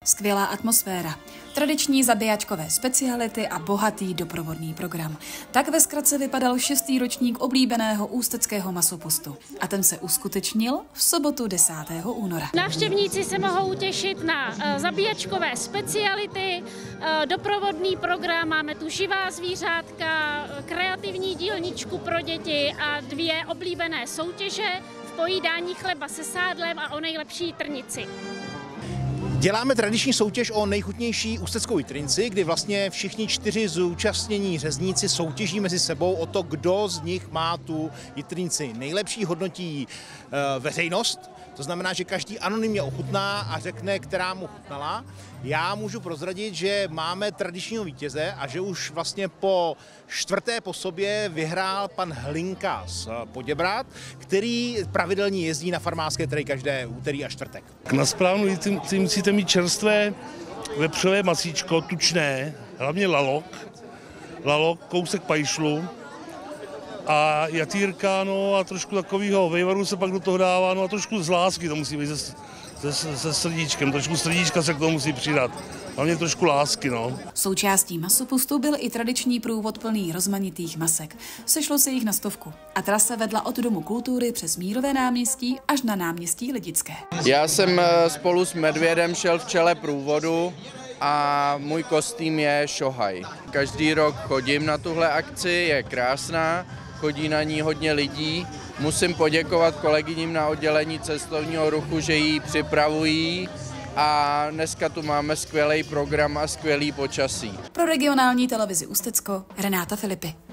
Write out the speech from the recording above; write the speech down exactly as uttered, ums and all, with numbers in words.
Skvělá atmosféra, tradiční zabíjačkové speciality a bohatý doprovodný program. Tak ve zkratce vypadal šestý ročník oblíbeného ústeckého masopustu. A ten se uskutečnil v sobotu desátého února. Návštěvníci se mohou těšit na uh, zabíjačkové speciality, uh, doprovodný program, máme tu živá zvířátka, kreativní dílničku pro děti a dvě oblíbené soutěže v pojídání chleba se sádlem a o nejlepší trnici. Děláme tradiční soutěž o nejchutnější ústeckou jitrinci, kdy vlastně všichni čtyři zúčastnění řezníci soutěží mezi sebou o to, kdo z nich má tu jitrinci nejlepší, hodnotí e, veřejnost. To znamená, že každý anonymně ochutná a řekne, která mu chutnala. Já můžu prozradit, že máme tradičního vítěze a že už vlastně po čtvrté po sobě vyhrál pan Hlinka z Poděbrad, který pravidelně jezdí na farmářské trhy každé úterý a čtvrtek. Na správnou jitrinci musíte mít čerstvé vepřové masíčko, tučné, hlavně lalok, lalok, kousek pajšlu a jatýrka, no a trošku takového vejvaru se pak do toho dává, no a trošku z lásky to musí být se, se, se srdíčkem, trošku srdíčka se k tomu musí přidat. Hlavně trošku lásky, no. Součástí masopustu byl i tradiční průvod plný rozmanitých masek. Sešlo se jich na stovku a trasa vedla od Domu kultury přes Mírové náměstí až na náměstí Lidické. Já jsem spolu s medvědem šel v čele průvodu a můj kostým je šohaj. Každý rok chodím na tuhle akci, je krásná, chodí na ní hodně lidí. Musím poděkovat kolegyním na oddělení cestovního ruchu, že ji připravují. A dneska tu máme skvělý program a skvělý počasí. Pro regionální televizi Ústecko Renáta Filipy.